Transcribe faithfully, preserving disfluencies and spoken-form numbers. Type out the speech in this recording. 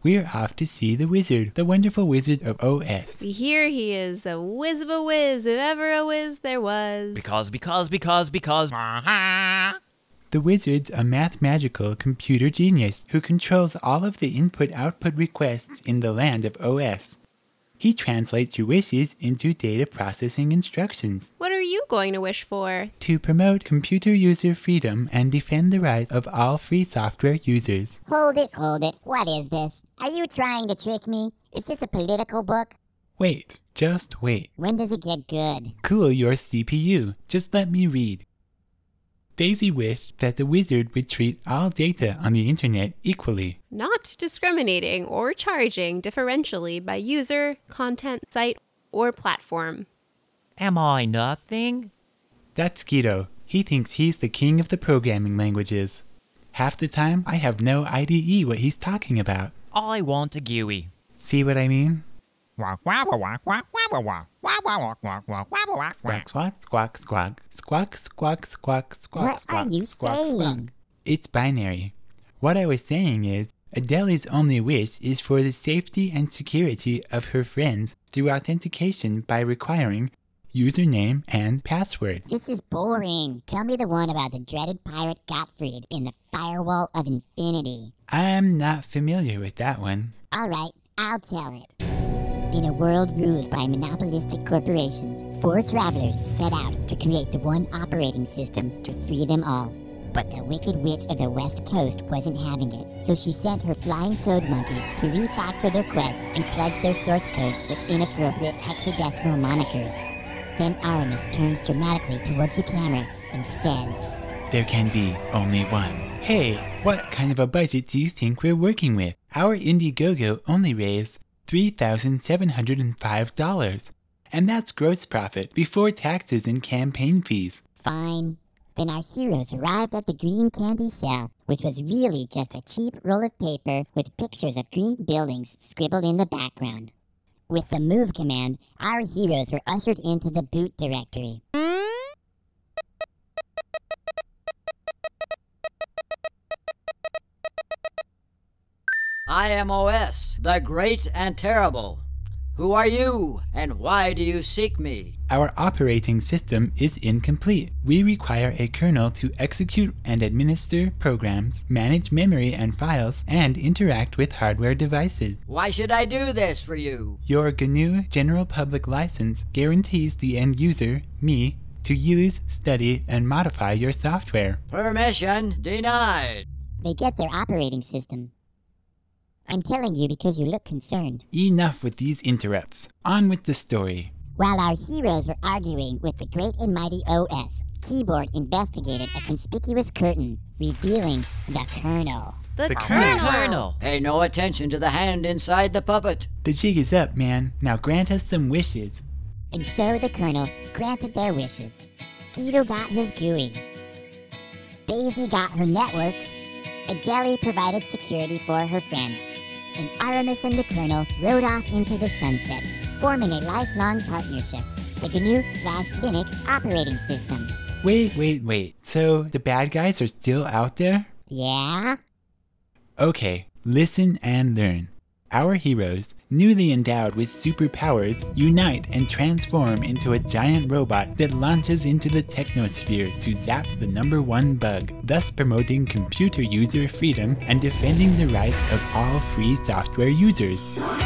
we're off to see the wizard, the wonderful wizard of O S. We hear he is a whiz of a whiz, if ever a whiz there was. Because, because, because, because... The wizard's a math-magical computer genius who controls all of the input-output requests in the land of O S. He translates your wishes into data processing instructions. What are you going to wish for? To promote computer user freedom and defend the rights of all free software users. Hold it, hold it. What is this? Are you trying to trick me? Is this a political book? Wait, just wait. When does it get good? Cool your C P U. Just let me read. Daisy wished that the wizard would treat all data on the internet equally. Not discriminating or charging differentially by user, content, site, or platform. Am I nothing? That's Guido. He thinks he's the king of the programming languages. Half the time, I have no I D E what he's talking about. I want a G U I. See what I mean? Squawk, squawk, squawk, squawk, squawk, squawk, squawk, squawk, squawk, What squawk, are you squawk, saying? squawk. It's binary. What I was saying is, Adelie's only wish is for the safety and security of her friends through authentication by requiring username and password. This is boring. Tell me the one about the dreaded pirate Gottfried in the Firewall of Infinity. I'm not familiar with that one. All right, I'll tell it. In a world ruled by monopolistic corporations, four travelers set out to create the one operating system to free them all. But the Wicked Witch of the West Coast wasn't having it, so she sent her flying code monkeys to refactor their quest and fudge their source code with inappropriate hexadecimal monikers. Then Aramis turns dramatically towards the camera and says, There can be only one. Hey, what kind of a budget do you think we're working with? Our Indiegogo only raised three thousand seven hundred five dollars. And that's gross profit before taxes and campaign fees. Fine. Then our heroes arrived at the green candy shell, which was really just a cheap roll of paper with pictures of green buildings scribbled in the background. With the move command, our heroes were ushered into the boot directory. I am O S, the great and terrible. Who are you, and why do you seek me? Our operating system is incomplete. We require a kernel to execute and administer programs, manage memory and files, and interact with hardware devices. Why should I do this for you? Your G N U General Public License guarantees the end user, me, to use, study, and modify your software. Permission denied. They get their operating system. I'm telling you because you look concerned. Enough with these interrupts. On with the story. While our heroes were arguing with the great and mighty O S, Keyboard investigated a conspicuous curtain, revealing the kernel. The, The kernel. kernel. Colonel. Pay no attention to the hand inside the puppet. The jig is up, man. Now grant us some wishes. And so the colonel granted their wishes. Guido got his G U I. Daisy got her network. Adelie provided security for her friends. And Aramis and the colonel rode off into the sunset, forming a lifelong partnership, the G N U slash Linux operating system. Wait, wait, wait. So the bad guys are still out there? Yeah? Okay, listen and learn. Our heroes, newly endowed with superpowers, unite and transform into a giant robot that launches into the technosphere to zap the number one bug, thus promoting computer user freedom and defending the rights of all free software users.